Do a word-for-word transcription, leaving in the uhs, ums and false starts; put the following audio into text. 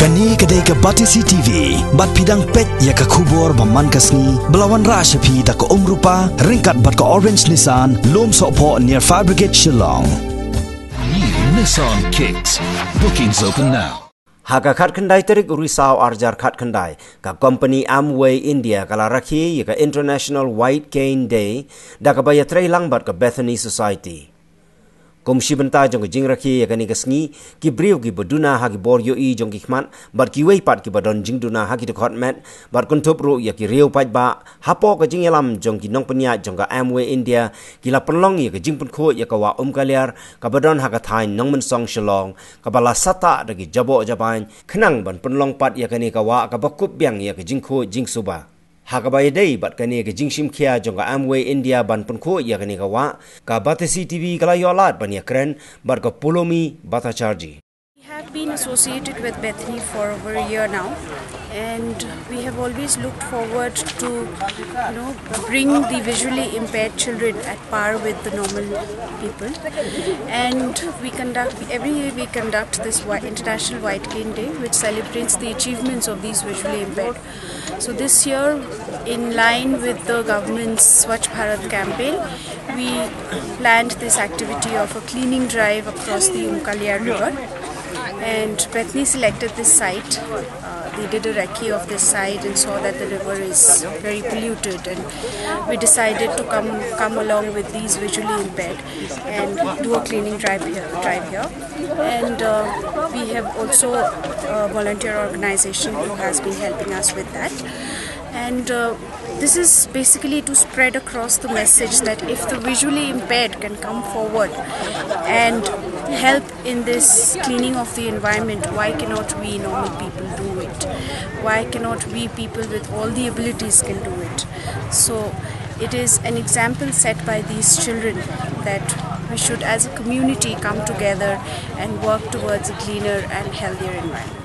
Kani kadai ka Batisi T V, bat pidang pet ya ka kubor baman kasni, belawan rasha pi da ka umrupa, ringkat bat ka Orange Nissan, lom sopo near Fabricate Shillong. New Nissan Kicks. Bookings open now. Haga khat khandai terik urisau arjar khat khandai ka company Amway India kala rakhi ka International White Cane Day da ka baya trailang bat ka Bethany Society. Komisi benta jong jing rakhi ya kani kasni ki briu ki baduna ha ki bor yo i jong ki khman bar ki wei pat ki badon jing duna ha ki khot met bar kun thop ru ya ki riu pat ba hapo ka jing yalam jong ki nong panya jong ka Amway India ki la penlong ya ka jing pun kho ya ka wa um kaliar ka badon ha ka thai nong men song shalong ka bala sata da ki jabo jaban khnang ban penlong pat ya kani ka wa ka bakup byang ya ka jing kho jing suba Hakabai day bat kani ke jingshim kia jonga Amway India ban punko ya kani ka wa ka Batisi T V kala yolat ban ya kren bat ka Pulomi bata charji. We have been associated with Bethany for over a year now, and we have always looked forward to, you know, bring the visually impaired children at par with the normal people. And we conduct every year we conduct this International White Cane Day, which celebrates the achievements of these visually impaired. So this year, in line with the government's Swachh Bharat campaign, we planned this activity of a cleaning drive across the Umkaliar River. And Bethany selected this site. Uh, they did a recce of this site and saw that the river is very polluted, and we decided to come come along with these visually impaired and do a cleaning drive here. Drive here. And uh, we have also a volunteer organization who has been helping us with that. And uh, this is basically to spread across the message that if the visually impaired can come forward and help in this cleaning of the environment, why cannot we normal people do it? Why cannot we people with all the abilities can do it? So it is an example set by these children that we should as a community come together and work towards a cleaner and healthier environment.